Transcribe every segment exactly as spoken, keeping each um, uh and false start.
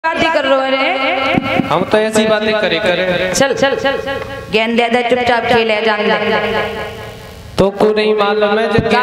बातें कर रहे हैं। हम तो ऐसी बातें करे करे। चल चल चल गेंद दे दे, चुपचाप खेले जान दे। तो को नहीं मालूम है जब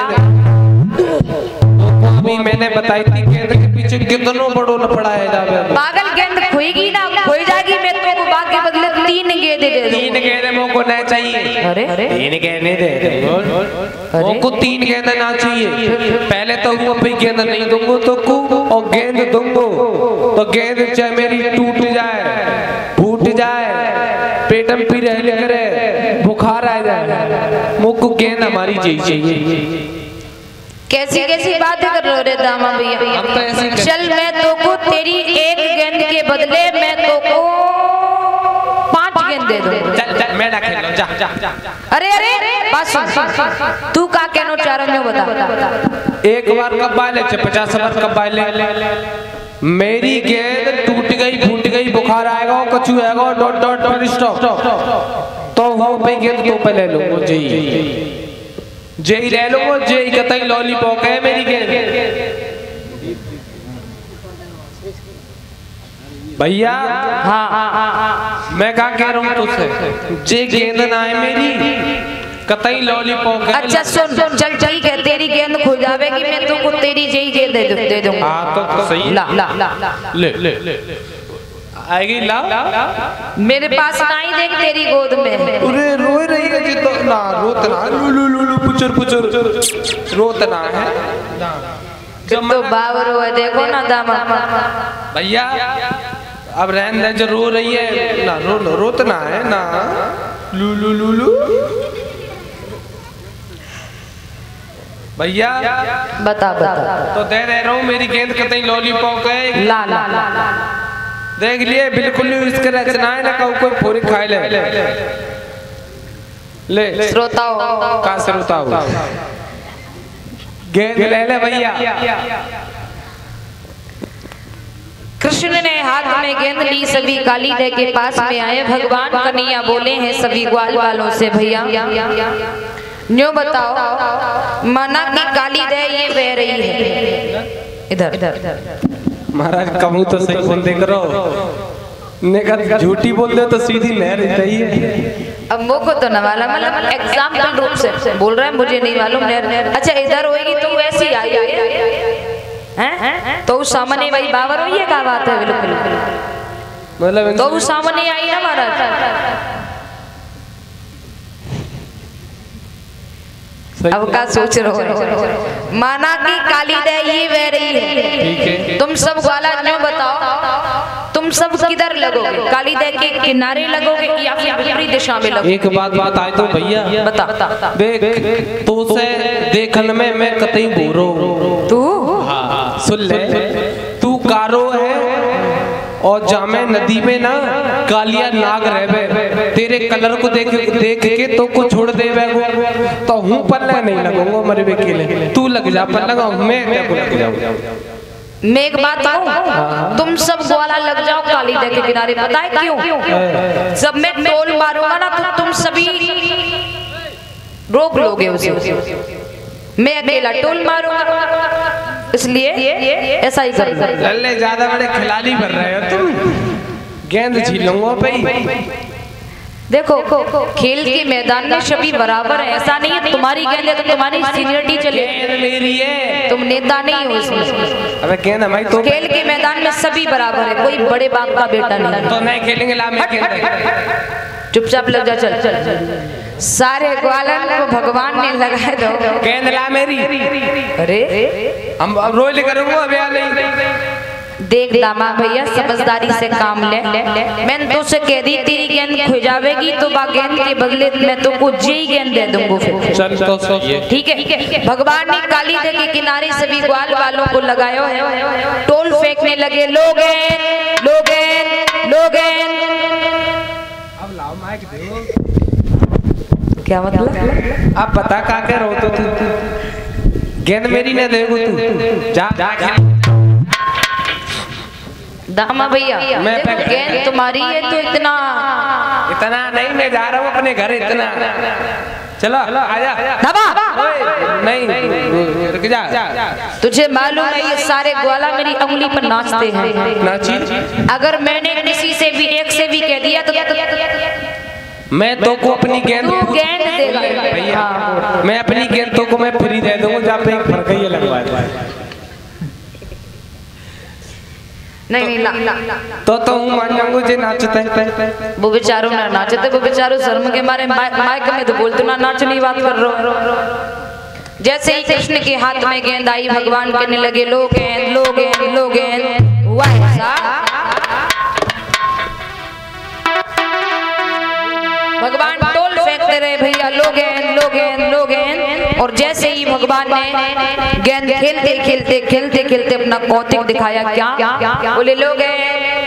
भी मैंने बताई थी गेंद के पीछे कितनों बड़ो न पड़ाया जावे। पागल, गेंद खोएगी ना, खोई जाएगी। मैं तो को बाग के बदले तीन गेंद दे दूं। तीन गेंद मोको नहीं चाहिए। अरे तीन गेंद दे मोको, तीन गेंद ना चाहिए। पहले तो वो भाई गेंद नहीं दूंगा तो को और गेंद दूंगा तो गेंद चाहे मेरी टूट जाए, फूट जाए, पेटम पी रहे करे, बुखार आ जाए, मोको गेंद हमारी चाहिए। कैसी कैसी बातें कर रहे हो दामा भैया। चल मैं तो को तेरी एक गेंद के बदले मैं तो को पांच गेंद दे दूं। चल चल मैं ना खेलो, जा जा जा। अरे अरे बस तू का कहनो चाह रहा है बता। एक बार कब बाले पचास बार कब बाले मेरी गेंद टूट गई, फूट गई, बुखार आएगा, कछु आएगा, डॉट डॉट डॉट स्टॉप तो वो भाई गेंद तो पहले लूंगा जी जेई ले लो, जेई कतई लॉलीपॉप है मेरी गेंद। भैया हाँ मैं क्या कह रहा हूँ तुझसे, जे गेंद ना है मेरी कतई लॉलीपॉप है। अच्छा सुन सुन चल ठीक है, तेरी गेंद खो जाएगी, मैं तुमको तेरी जेई गेंद दे दूं दे दूंगा। हाँ तो, तो सही ला ला ला ले ले ले आएगी ला मेरे पास ना ही देख तेरी गोद में। अरे रोए रही है जी तो ना रोत ना लू लू लू लू पुचर पुचर रोत ना है जब तो बावरो है देखो ना दामा भैया। अब रहन दे जो रो रही है ना, रो लो रोत ना है ना लू लू लू लू भैया बता बता तो दे दे रहा हूँ मेरी गेंद कतई लॉलीपॉप है। ला ला ला देख लिए बिल्कुल इसके रचना है ना कोई पूरी खाए ले ले श्रोताओ का श्रोताओ गेंद ले ले भैया। कृष्ण ने हाथ में गेंद ली, सभी कालीदह के पास में आए। भगवान कन्हैया बोले हैं सभी ग्वाल वालों से, भैया न्यों बताओ मना की कालीदह ये बह रही है इधर इधर। महाराज कहूँ तो सही बोल दे करो, निकल झूठी बोल दे तो सीधी लहर चाहिए। अब मोको तो न वाला मतलब एग्जाम्पल रूप से बोल रहे हैं, मुझे नहीं मालूम। अच्छा इधर होएगी तो वैसी आई हैं तो उस सामने भाई बावर हुई है क्या बात है बिल्कुल मतलब तो उस सामने आई ना महाराज। अब का सोच रहे हो माना की कालीदह ये बह रही है, तुम सब ग्वाला न्यों बताओ तुम सब किधर लगोगे, कालीदह के किनारे लगोगे या फिर विपरीत दिशा में लगोगे। एक बात बात आए तो भैया बता बता देख तू से देखन में मैं कतई बोरो तू हाँ सुन ले, तू कारो है और जामे नदी में ना कालिया नाग रहबे, तेरे कलर को देख देख के तो को छोड़ देवे तो हूँ पल्ले नहीं लगूंगा मरबे के लिए, तू लग जा पर लगा मैं तेरे को लग जाऊं। मैं एक बात कहूं, तुम सब ग्वाला लग जाओ कालीदह के किनारे, पता है क्यों? जब मैं टोल मारूंगा ना तो तुम सभी रोक लोगे उसे, मैं अकेला टोल मारूंगा इसलिए ऐसा ही कर लल्ले ज्यादा बड़े खिलाड़ी बन रहे हो तुम, गेंद झीलूंगा भाई। देखो खेल के मैदान में सभी बराबर है, ऐसा नहीं है तुम्हारी गेंद है तो तुम्हारी सीनियरिटी चले, मेरी है तुम नेता नहीं हो इसमें। अबे गेंद हमारी तो खेल के मैदान में सभी बराबर है, कोई बड़े बाप का बेटा नहीं। तो नहीं खेलेंगे ला मैं गेंद चुपचाप लग जा चल चल। सारे ग्वालन को भगवान ने लगाए दो गेंद ला मेरी। अरे हम अब रोज करूंगा अब या नहीं। देख दामा भैया समझदारी से काम ले, मैंने तो से कह दी तेरी गेंद खो जाएगी तो बा गेंद के बदले मैं तो कुछ जी गेंद दे दूंगा फिर। चल तो ठीक है। भगवान ने कालीदह के किनारे सभी ग्वाल वालों को लगायो है, टोल फेंकने लगे लोगे लोगे लोगे। अब लाओ माइक दे। क्या मतलब? आप बता का कह रहे हो तू, गेंद मेरी न देगो तू जा जा दामा भैया मैं गेंद तुम्हारी है तो इतना इतना नहीं, मैं जा रहा हूँ अपने घर इतना चला आजा दबा। नहीं रुक जा। तुझे मालूम है ये सारे ग्वाला मेरी उंगली पर नाचते हैं। नाची। अगर मैंने किसी से भी एक से भी कह दिया तो मैं तो को अपनी गेंद तू गेंद देगा भैया। मैं अपनी गेंद तो को मैं फ्री दे दूंगा जहाँ पे एक फरक ही लगवा दे। नहीं नहीं ला, ला, तो तो हूँ मान जाऊंगा जे नाचते हैं। वो बेचारों ना नाचते, वो बेचारों शर्म के मारे माइक में तो बोलते ना नाचने बात कर रहा हूँ। जैसे ही कृष्ण के हाथ में गेंद आई भगवान कहने लगे लो गेंद लो गेंद लो गेंद। हुआ ऐसा भगवान टोल फेंकते रहे भैया लो गेंद लो गेंद लो गेंद। और जैसे ही भगवान ने गेंद खेलते खेलते खेलते खेलते अपना कौतिक दिखाया क्या बोले लो गेंद